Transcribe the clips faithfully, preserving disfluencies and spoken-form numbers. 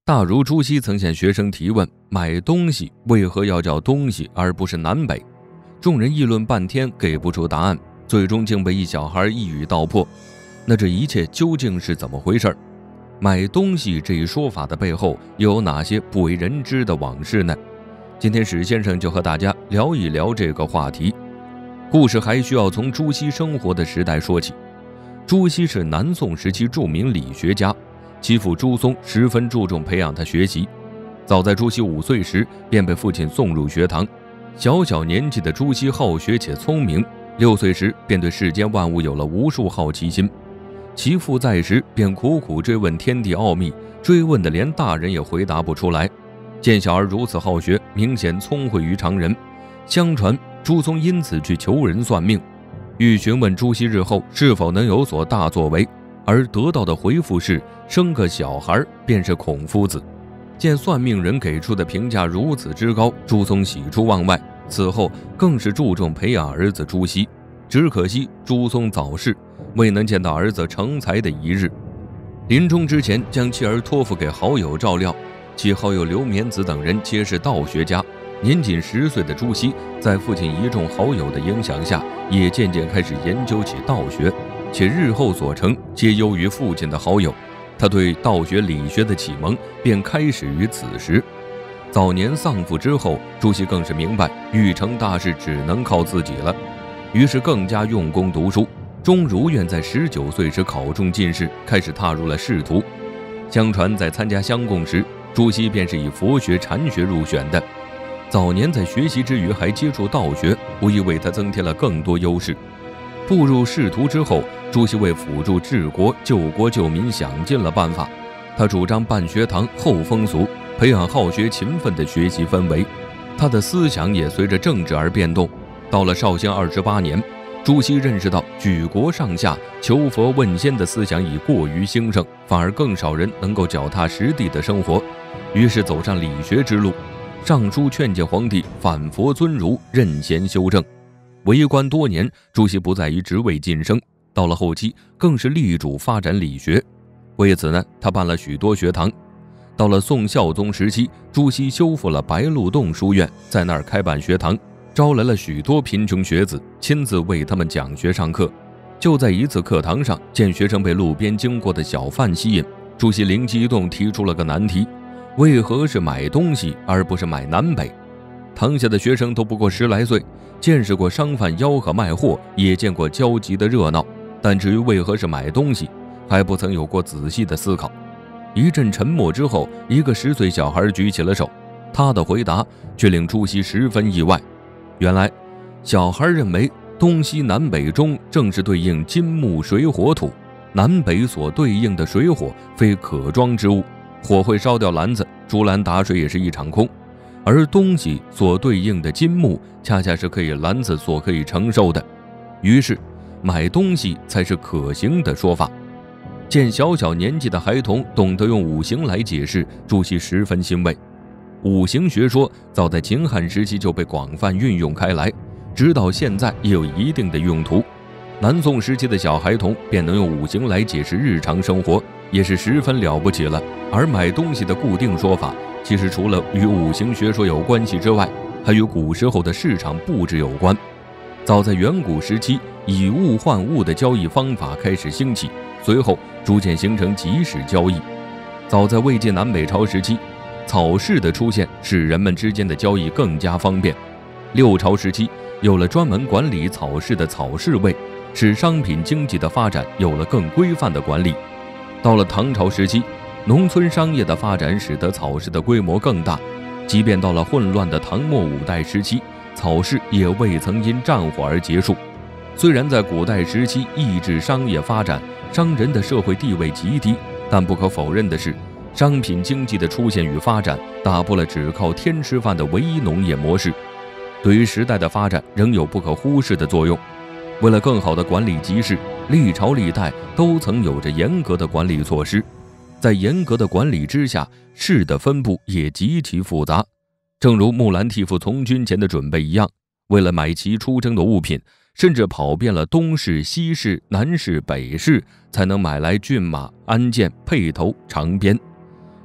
大儒朱熹曾向学生提问：买东西为何要叫东西而不是南北？众人议论半天，给不出答案，最终竟被一小孩一语道破。那这一切究竟是怎么回事？买东西这一说法的背后又有哪些不为人知的往事呢？今天史先生就和大家聊一聊这个话题。故事还需要从朱熹生活的时代说起。朱熹是南宋时期著名理学家，其父朱松十分注重培养他学习。早在朱熹五岁时便被父亲送入学堂。小小年纪的朱熹好学且聪明，六岁时便对世间万物有了无数好奇心。其父在时便苦苦追问天地奥秘，追问的连大人也回答不出来。见小儿如此好学，明显聪慧于常人。相传朱松因此去求人算命，欲询问朱熹日后是否能有所大作为，而得到的回复是生个小孩便是孔夫子。见算命人给出的评价如此之高，朱松喜出望外，此后更是注重培养儿子朱熹。只可惜朱松早逝，未能见到儿子成才的一日。临终之前将妻儿托付给好友照料，其好友刘勉子等人皆是道学家。年仅十岁的朱熹在父亲一众好友的影响下，也渐渐开始研究起道学，且日后所成皆优于父亲的好友。他对道学理学的启蒙便开始于此时。早年丧父之后，朱熹更是明白欲成大事只能靠自己了，于是更加用功读书，终如愿在十九岁时考中进士，开始踏入了仕途。相传在参加乡贡时，朱熹便是以佛学禅学入选的。早年在学习之余还接触道学，无疑为他增添了更多优势。步入仕途之后，朱熹为辅助治国救国救民想尽了办法。他主张办学堂厚风俗，培养好学勤奋的学习氛围。他的思想也随着政治而变动。到了绍兴二十八年，朱熹认识到举国上下求佛问仙的思想已过于兴盛，反而更少人能够脚踏实地的生活，于是走上理学之路，上书劝诫皇帝反佛尊儒，任贤修政。为官多年，朱熹不再以职位晋升，到了后期更是力主发展理学。为此呢，他办了许多学堂。到了宋孝宗时期，朱熹修复了白鹿洞书院，在那儿开办学堂，招来了许多贫穷学子，亲自为他们讲学上课。就在一次课堂上，见学生被路边经过的小贩吸引，朱熹灵机一动，提出了个难题：为何是买东西而不是买南北？堂下的学生都不过十来岁，见识过商贩吆喝卖货，也见过交集的热闹，但至于为何是买东西，还不曾有过仔细的思考。一阵沉默之后，一个十岁小孩举起了手，他的回答却令朱熹十分意外。原来小孩认为东西南北中正是对应金木水火土，南北所对应的水火非可装之物，火会烧掉篮子，竹篮打水也是一场空，而东西所对应的金木恰恰是可以篮子所可以承受的，于是买东西才是可行的说法。见小小年纪的孩童懂得用五行来解释，朱熹十分欣慰。五行学说早在秦汉时期就被广泛运用开来，直到现在也有一定的用途。南宋时期的小孩童便能用五行来解释日常生活，也是十分了不起了。而买东西的固定说法，其实除了与五行学说有关系之外，还与古时候的市场布置有关。早在远古时期，以物换物的交易方法开始兴起，随后逐渐形成集市交易。早在魏晋南北朝时期，草市的出现使人们之间的交易更加方便。六朝时期，有了专门管理草市的草市卫，使商品经济的发展有了更规范的管理。到了唐朝时期，农村商业的发展使得草市的规模更大。即便到了混乱的唐末五代时期，草市也未曾因战火而结束。虽然在古代时期抑制商业发展，商人的社会地位极低，但不可否认的是，商品经济的出现与发展打破了只靠天吃饭的唯一农业模式，对于时代的发展仍有不可忽视的作用。为了更好地管理集市，历朝历代都曾有着严格的管理措施。在严格的管理之下，市的分布也极其复杂。正如木兰替父从军前的准备一样，为了买齐出征的物品，甚至跑遍了东市、西市、南市、北市，才能买来骏马、鞍鞯、辔头、长鞭。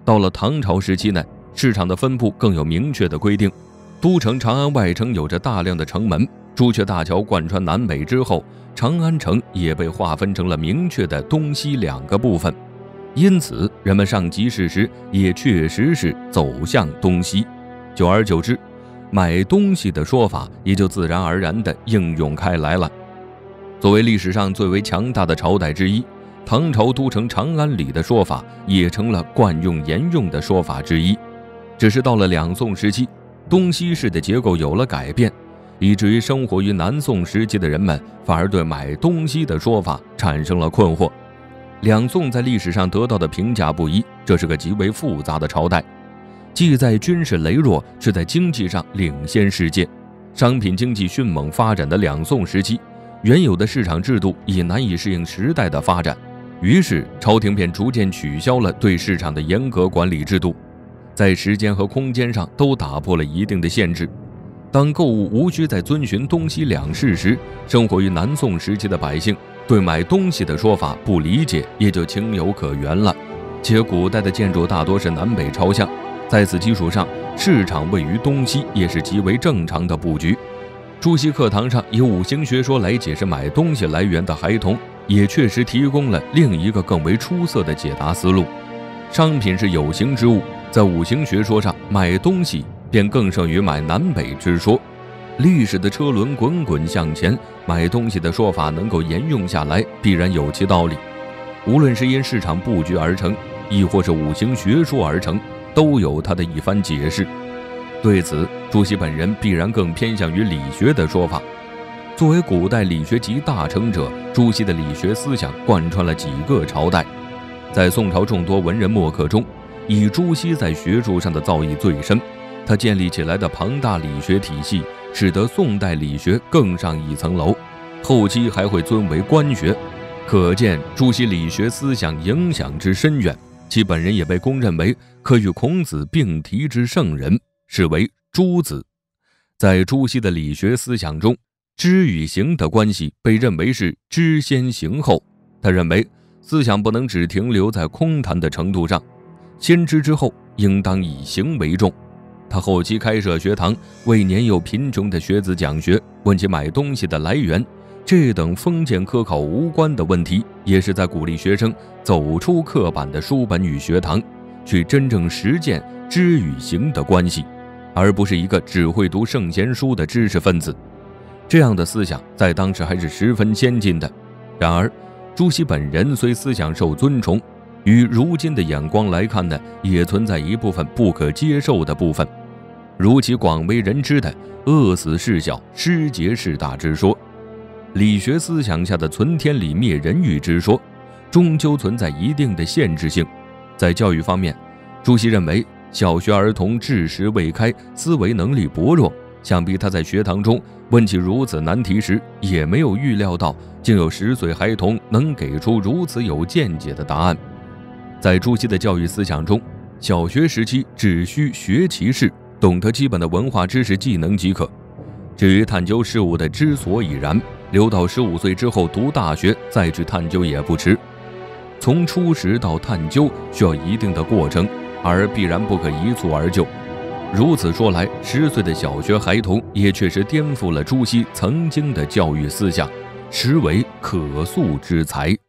到了唐朝时期呢，市场的分布更有明确的规定。都城长安外城有着大量的城门，朱雀大桥贯穿南北之后，长安城也被划分成了明确的东西两个部分。因此人们上集市时也确实是走向东西。久而久之，买东西的说法也就自然而然地应用开来了。作为历史上最为强大的朝代之一，唐朝都城长安里的说法也成了惯用沿用的说法之一。只是到了两宋时期，东西市的结构有了改变，以至于生活于南宋时期的人们反而对买东西的说法产生了困惑。两宋在历史上得到的评价不一，这是个极为复杂的朝代，既在军事羸弱，却在经济上领先世界。商品经济迅猛发展的两宋时期，原有的市场制度已难以适应时代的发展，于是朝廷便逐渐取消了对市场的严格管理制度，在时间和空间上都打破了一定的限制。当购物无需再遵循东西两市时，生活于南宋时期的百姓对买东西的说法不理解，也就情有可原了。且古代的建筑大多是南北朝向，在此基础上，市场位于东西也是极为正常的布局。朱熹课堂上以五行学说来解释买东西来源的孩童，也确实提供了另一个更为出色的解答思路。商品是有形之物，在五行学说上，买东西便更胜于买南北之说。历史的车轮滚滚向前，买东西的说法能够沿用下来，必然有其道理。无论是因市场布局而成，亦或是五行学说而成，都有他的一番解释。对此，朱熹本人必然更偏向于理学的说法。作为古代理学集大成者，朱熹的理学思想贯穿了几个朝代。在宋朝众多文人墨客中，以朱熹在学术上的造诣最深，他建立起来的庞大理学体系使得宋代理学更上一层楼，后期还会尊为官学，可见朱熹理学思想影响之深远。其本人也被公认为可与孔子并提之圣人，是为朱子。在朱熹的理学思想中，知与行的关系被认为是知先行后。他认为思想不能只停留在空谈的程度上，先知之后应当以行为重。他后期开设学堂，为年幼贫穷的学子讲学，问其买东西的来源，这等封建科考无关的问题，也是在鼓励学生走出刻板的书本与学堂，去真正实践知与行的关系，而不是一个只会读圣贤书的知识分子。这样的思想在当时还是十分先进的。然而朱熹本人虽思想受尊崇，与如今的眼光来看呢，也存在一部分不可接受的部分，如其广为人知的饿死事小，失节事大之说。理学思想下的存天理灭人欲之说，终究存在一定的限制性。在教育方面，朱熹认为小学儿童智识未开，思维能力薄弱，想必他在学堂中问起如此难题时，也没有预料到竟有十岁孩童能给出如此有见解的答案。在朱熹的教育思想中，小学时期只需学其事，懂得基本的文化知识技能即可。至于探究事物的之所以然，留到十五岁之后读大学再去探究也不迟。从初识到探究需要一定的过程，而必然不可一蹴而就。如此说来，十岁的小学孩童也确实颠覆了朱熹曾经的教育思想，实为可塑之才。